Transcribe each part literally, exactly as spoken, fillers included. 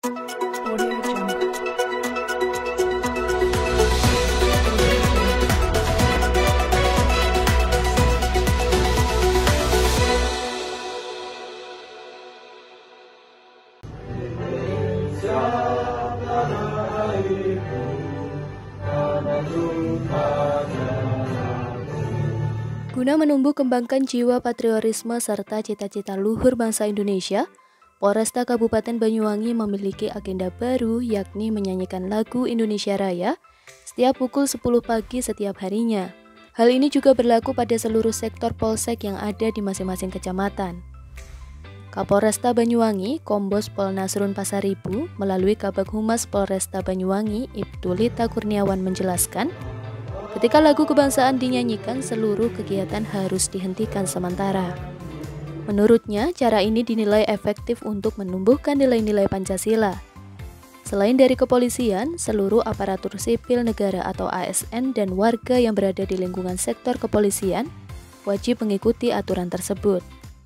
Audio Jungle. Guna menumbuh kembangkan jiwa patriotisme serta cita-cita luhur bangsa Indonesia, Polresta Kabupaten Banyuwangi memiliki agenda baru, yakni menyanyikan lagu Indonesia Raya setiap pukul sepuluh pagi setiap harinya. Hal ini juga berlaku pada seluruh sektor polsek yang ada di masing-masing kecamatan. Kapolresta Banyuwangi, Kombes Pol Nasrun Pasaribu, melalui Kabag Humas Polresta Banyuwangi, Ibtu Lita Kurniawan menjelaskan, ketika lagu kebangsaan dinyanyikan, seluruh kegiatan harus dihentikan sementara. Menurutnya, cara ini dinilai efektif untuk menumbuhkan nilai-nilai Pancasila. Selain dari kepolisian, seluruh aparatur sipil negara atau A S N dan warga yang berada di lingkungan sektor kepolisian wajib mengikuti aturan tersebut.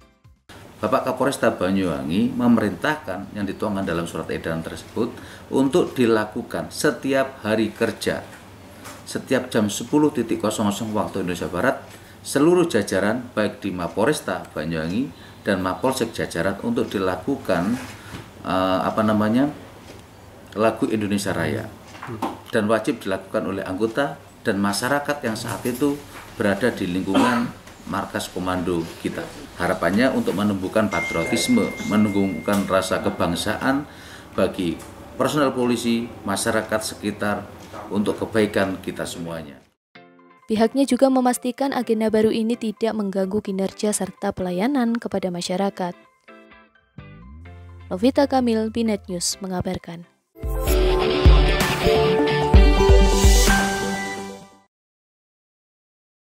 Bapak Kapolresta Banyuwangi memerintahkan yang dituangkan dalam surat edaran tersebut untuk dilakukan setiap hari kerja. Setiap jam sepuluh waktu Indonesia Barat, seluruh jajaran baik di Mapolresta Banyuwangi dan Mapolsek jajaran untuk dilakukan uh, apa namanya lagu Indonesia Raya, dan wajib dilakukan oleh anggota dan masyarakat yang saat itu berada di lingkungan markas komando kita. Harapannya untuk menumbuhkan patriotisme, menumbuhkan rasa kebangsaan bagi personel polisi, masyarakat sekitar, untuk kebaikan kita semuanya. Pihaknya juga memastikan agenda baru ini tidak mengganggu kinerja serta pelayanan kepada masyarakat. Novita Kamil, Binet News mengabarkan.